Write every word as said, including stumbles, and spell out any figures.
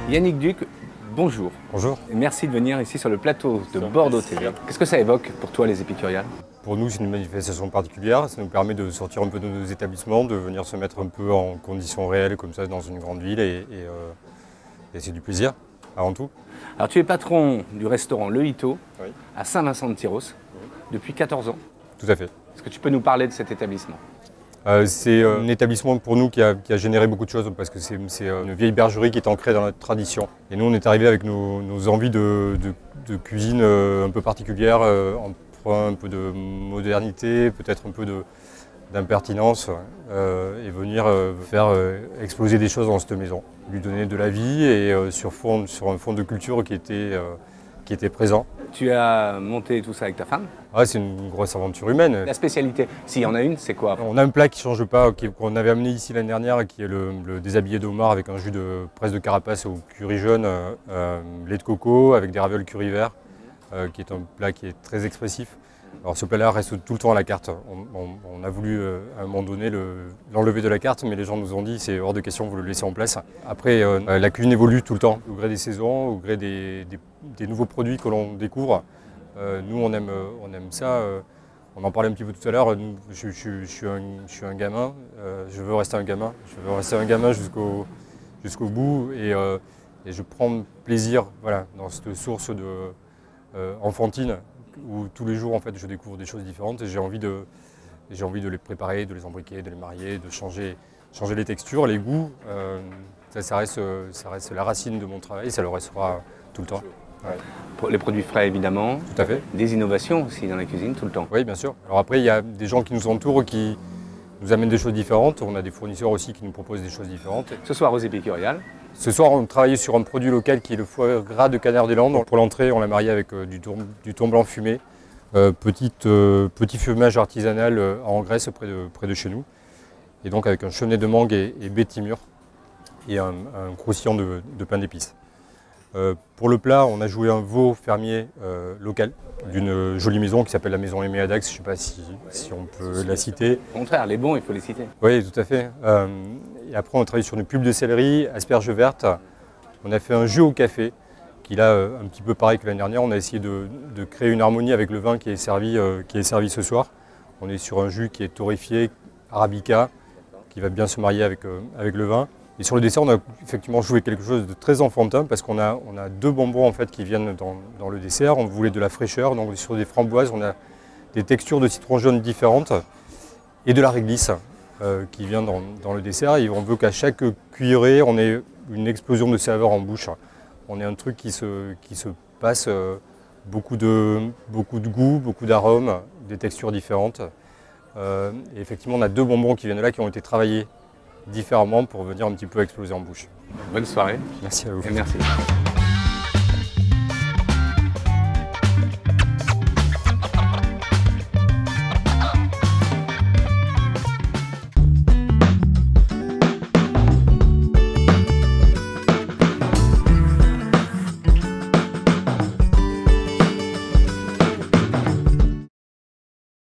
Yannick Duc, bonjour. Bonjour. Et merci de venir ici sur le plateau de Bordeaux T V. Qu'est-ce que ça évoque pour toi les épicuriales? Pour nous, c'est une manifestation particulière. Ça nous permet de sortir un peu de nos établissements, de venir se mettre un peu en conditions réelles comme ça dans une grande ville et, et, euh, et c'est du plaisir avant tout. Alors tu es patron du restaurant Le Hito Oui. à Saint-Vincent-de-Tyros Oui. depuis quatorze ans. Tout à fait. Est-ce que tu peux nous parler de cet établissement? Euh, c'est euh, un établissement pour nous qui a, qui a généré beaucoup de choses parce que c'est euh, une vieille bergerie qui est ancrée dans notre tradition. Et nous, on est arrivé avec nos, nos envies de, de, de cuisine euh, un peu particulière, euh, en prenant un peu de modernité, peut-être un peu de, d'impertinence euh, et venir euh, faire euh, exploser des choses dans cette maison, lui donner de la vie et euh, sur, fond, sur un fond de culture qui était, euh, qui était présent. Tu as monté tout ça avec ta femme? Ah, c'est une grosse aventure humaine. La spécialité, s'il y en a une, c'est quoi? On a un plat qui ne change pas, qu'on avait amené ici l'année dernière, qui est le, le déshabillé de homard avec un jus de presse de carapace au curry jaune, euh, lait de coco avec des ravioles curry vert, euh, qui est un plat qui est très expressif. Alors ce plat-là reste tout le temps à la carte. On, on, on a voulu euh, à un moment donné l'enlever le, de la carte, mais les gens nous ont dit c'est hors de question, vous le laissez en place. Après, euh, la cuisine évolue tout le temps, au gré des saisons, au gré des, des, des nouveaux produits que l'on découvre. Euh, nous, on aime, on aime ça. Euh, on en parlait un petit peu tout à l'heure. Je, je, je, suis un, je suis un gamin. Euh, je veux rester un gamin. Je veux rester un gamin jusqu'au jusqu'au bout. Et, euh, et je prends plaisir, voilà, dans cette source de, euh, enfantine où tous les jours, en fait, je découvre des choses différentes et j'ai envie de, j'ai envie de les préparer, de les embriquer, de les marier, de changer, changer les textures, les goûts. Euh, ça, ça, reste, ça reste la racine de mon travail. Ça le restera tout le temps. Ouais. Pour les produits frais évidemment, tout à fait. Des innovations aussi dans la cuisine tout le temps. Oui, bien sûr. Alors après, il y a des gens qui nous entourent qui nous amènent des choses différentes. On a des fournisseurs aussi qui nous proposent des choses différentes. Ce soir aux épicuriales. Ce soir, on travaille sur un produit local qui est le foie gras de canard des Landes. Pour l'entrée, on l'a marié avec euh, du, tour, du thon blanc fumé, euh, petite, euh, petit fumage artisanal euh, en Grèce près de, près de chez nous. Et donc avec un chenet de mangue et, et baie de timur et un, un croustillant de, de pain d'épices. Euh, pour le plat, on a joué un veau fermier euh, local d'une jolie maison qui s'appelle la maison Aimée à Dax. Je ne sais pas si, si on peut la citer. Au contraire, les bons, il faut les citer. Oui, tout à fait. Euh, et après, on a travaillé sur une pulpe de céleri, asperges vertes. On a fait un jus au café, qui là, euh, un petit peu pareil que l'année dernière. On a essayé de, de créer une harmonie avec le vin qui est servi, euh, qui est servi ce soir. On est sur un jus qui est torréfié, arabica, qui va bien se marier avec, euh, avec le vin. Et sur le dessert, on a effectivement joué quelque chose de très enfantin parce qu'on a, on a deux bonbons en fait, qui viennent dans, dans le dessert. On voulait de la fraîcheur, donc sur des framboises, on a des textures de citron jaune différentes et de la réglisse euh, qui vient dans, dans le dessert. Et on veut qu'à chaque cuillerée, on ait une explosion de saveur en bouche. On ait un truc qui se, qui se passe, euh, beaucoup, de, beaucoup de goût, beaucoup d'arômes, des textures différentes. Euh, et effectivement, on a deux bonbons qui viennent de là qui ont été travaillés différemment pour venir un petit peu exploser en bouche. Bonne soirée. Merci à vous. Et merci.